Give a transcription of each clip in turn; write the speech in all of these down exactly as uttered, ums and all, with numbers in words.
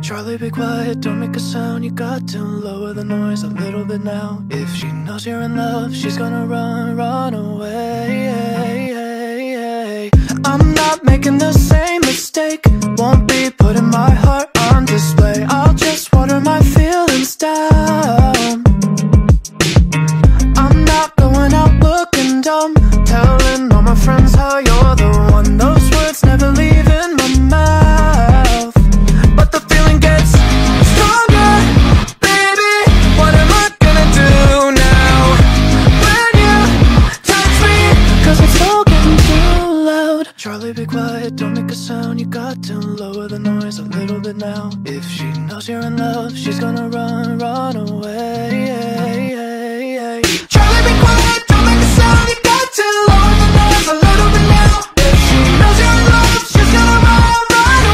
Charlie, be quiet, don't make a sound. You got to lower the noise a little bit now. If she knows you're in love, she's gonna run, run away. I'm not making the same mistake. Won't be putting my heart on display. I'll just water my feelings down. I'm not going out looking dumb, telling all my friends how you're the one. Those words never leave in my mouth, but the feeling gets stronger. Baby, what am I gonna do now when you touch me? Cause it's all getting too loud. Charlie, be quiet, don't make a sound. You got to lower the noise a little bit now. If she knows you're in love, she's gonna run, run away. Charlie, be quiet, don't make a sound. You got to lower the noise a little bit now. If she knows you're in love, she's gonna run, run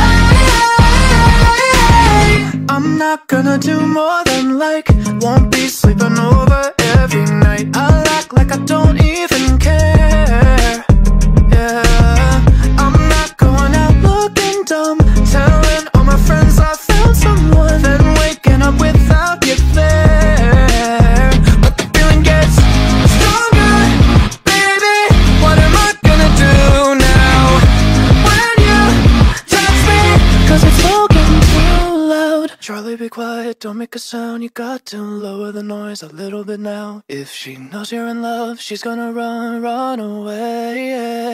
away. I'm not gonna do more than like, won't be sleeping over every night. I'll act like I don't even care. Yeah, I'm not going out looking dumb, telling all my friends I found someone, then waking up without you there. But the feeling gets stronger. Baby, what am I gonna do now when you touch me? Cause it's all getting too loud. Charlie, be quiet, don't make a sound. You got to lower the noise a little bit now. If she knows you're in love, she's gonna run, run away.